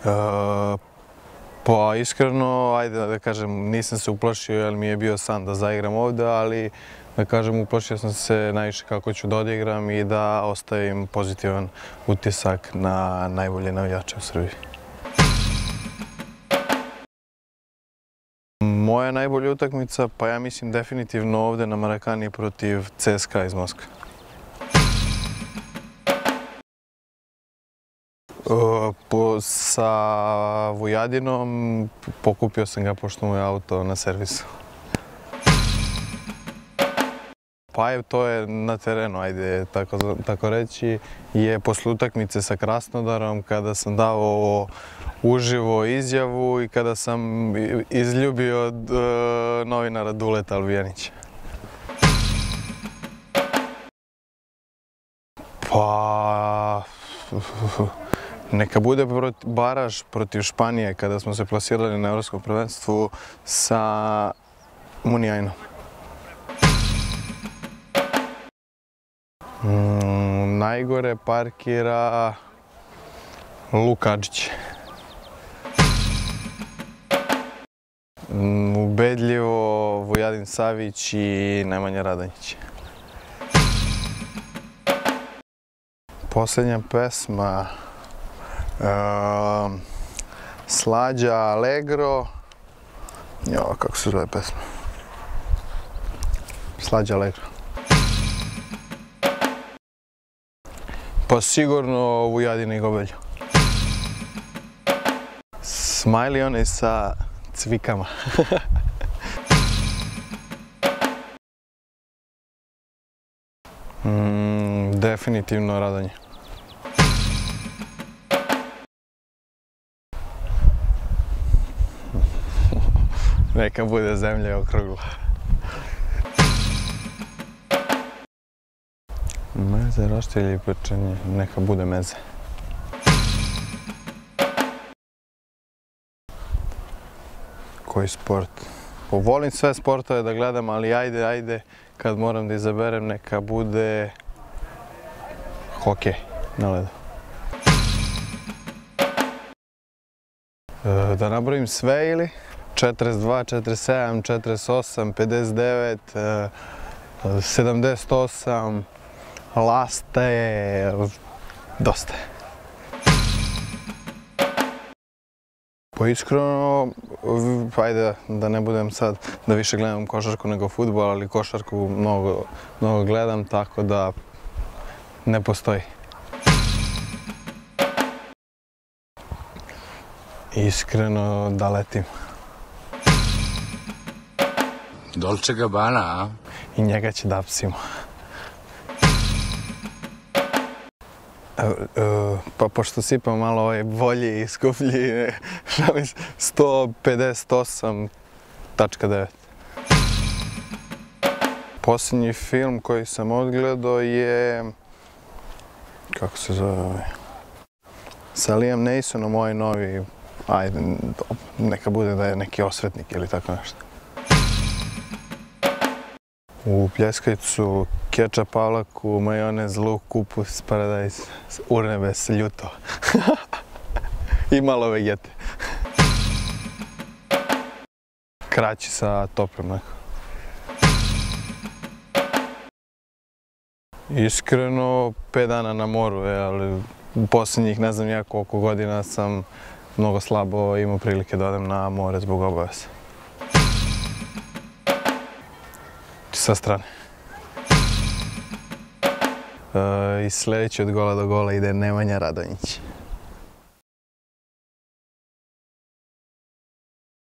Pa iskreno, ajde da kažem, nisam se uplašio jer mi je bio san da zaigram ovde, ali da kažem uplašio sam se najviše kako ću da odigram i da ostavim pozitivan utisak na najbolje navijače u Srbiji. Moja najbolja utakmica, pa ja mislim definitivno ovde na Marakani protiv CSKA iz Moskve. Sa Vujadinom pokupio sam ga pošto mu je auto na servisu. Pa to je na terenu, ajde tako reći, je posle utakmice sa Krasnodarom kada sam dao uživo izjavu i kada sam izljubio novinara Duleta Albijanića. Pa neka bude baraž protiv Španije kada smo se plasirali na Evropskom prvenstvu sa Muniainom. Najgore parkira Luka Adžić. Ubedljivo Vujadin Savić i Nemanja Radonjić. Posljednja pesma Slađa Allegro. Jo, kako se zove pesma? Slađa Allegro. Pa sigurno Vujadin i Gobelja. Smiley onaj sa cvikama. Definitivno Radonje. Neka bude zemlja okrugla. Meze, roštilj ili pečenje, neka bude meze. Koji sport? Volim sve sportove da gledam, ali ajde, kad moram da izaberem, neka bude hokej na ledu. Da nabrojim sve ili? 42, 47, 48, 59, 78, laste, dosta je. Pa iskreno, ajde da ne budem sad da više gledam košarku nego fudbal, ali košarku mnogo gledam, tako da ne postoji. Iskreno da letim. Dolce Gabbana, a? I njega će da apsimo. Pa pošto sipam malo ovaj bolji i skuplji, 158.9. Posljednji film koji sam odgledao je... Kako se zove ovaj? Sa Liam Neesonom, ovaj novi... Ajde, neka bude da je neki osvetnik ili tako nešto. U pljeskavicu, kečap, avlaku, majonez, luk, kupus, paradajz, urnebes, ljuto. I malo vegete. Kraći sa toplim mlekom. Iskreno, 5 dana na moru, ali u posljednjih ne znam ja koliko godina sam mnogo slabo imao prilike da odem na more zbog obaveza. Sa strane. I sljedeći od gola do gola ide Nemanja Radonjić.